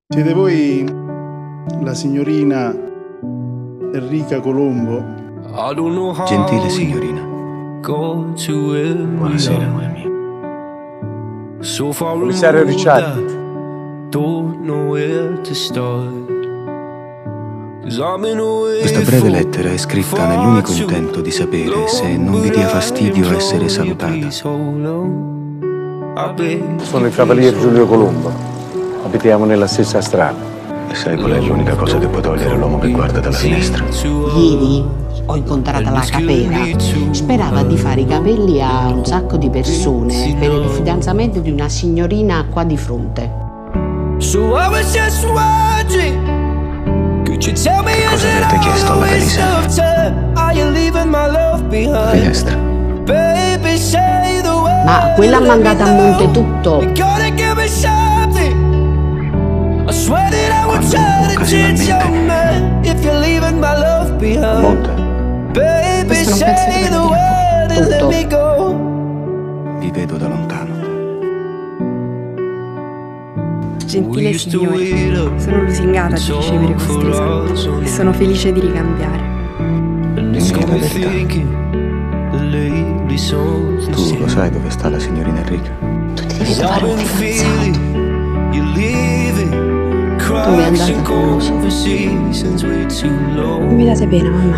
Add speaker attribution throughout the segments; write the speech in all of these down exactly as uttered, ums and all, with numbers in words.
Speaker 1: Siete voi la signorina Enrica Colombo?
Speaker 2: Gentile signorina. Buonasera, amore mio.
Speaker 3: Commissario Ricciardi.
Speaker 2: Questa breve lettera è scritta nell'unico intento di sapere se non vi dia fastidio essere salutata.
Speaker 3: Sono il cavalier Giulio Colombo. Abitiamo nella stessa strada.
Speaker 2: E sai qual è l'unica cosa che può togliere l'uomo che guarda dalla finestra?
Speaker 4: Ieri ho incontrato la capera. Sperava di fare i capelli a un sacco di persone per il fidanzamento di una signorina qua di fronte.
Speaker 2: Che cosa avete chiesto alla Galisa? La finestra.
Speaker 4: Ma quella ha mandato a monte tutto.
Speaker 2: Quando occasionalmente.
Speaker 3: Monte.
Speaker 4: Questo non penso di dire. Tutto.
Speaker 2: Vi vedo da lontano.
Speaker 5: Gentile signore, sono lusingata di ricevere questi esami e sono felice di ricambiare.
Speaker 2: Dimmi la verità. Tu lo sai dove sta la signorina Enrica?
Speaker 4: Tu ti devi trovare un fidanzato. Dove è andata? Non lo so.
Speaker 5: Non mi date pena, mamma.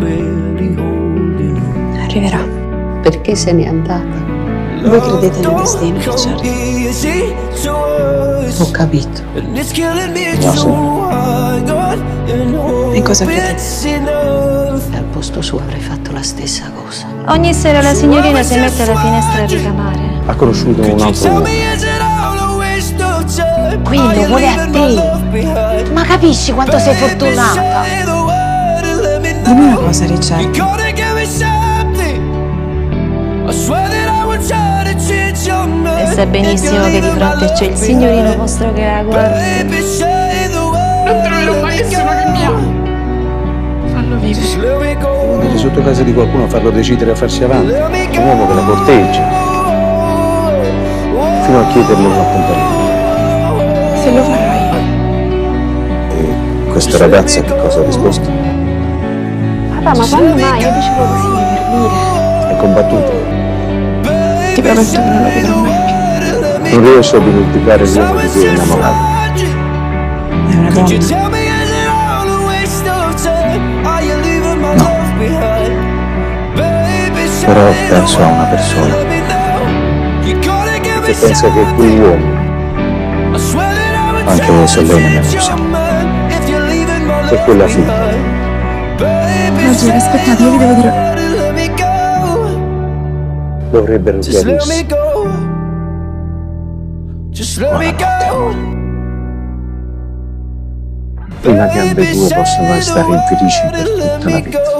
Speaker 5: Arriverà.
Speaker 4: Perché se n'è andata?
Speaker 5: Voi credete nel destino, Ricciardi?
Speaker 4: Ho capito.
Speaker 3: No, sì.
Speaker 5: E cosa credete?
Speaker 4: Al posto suo avrei fatto la stessa cosa.
Speaker 6: Ogni sera la signorina si mette alla finestra a ricamare.
Speaker 3: Ha conosciuto un altro uomo.
Speaker 4: Qui lo vuole a te. Ma capisci quanto sei fortunata?
Speaker 5: Dimmi una cosa, Ricciardi.
Speaker 6: E sai benissimo che di fronte c'è il signorino vostro che la guarda.
Speaker 5: Non te lo dirò mai che sono che mi ama. Fallo vivere.
Speaker 3: Andare sotto casa di qualcuno a farlo decidere a farsi avanti. Un uomo che la corteggia. Fino a chiederle un appuntamento.
Speaker 5: Se lo farai.
Speaker 3: E questa ragazza che cosa ha risposto?
Speaker 6: Papà, ma quando mai? Io dicevo così per dire.
Speaker 3: È combattuta.
Speaker 5: Ti prometto che non lo vedrò mai più.
Speaker 3: Non riesce a dimenticare l'uomo di cui è innamorato.
Speaker 5: È una donna.
Speaker 3: No. Però penso a una persona che pensa che quell'uomo, anche se lei non è lo sa, è quella figlia.
Speaker 5: Oggi, aspettate, io vi devo dire.
Speaker 3: Dovrebbero chiarirsi. Buonanotte, amore. Prima che ambedue possano restare infelici per tutta la vita.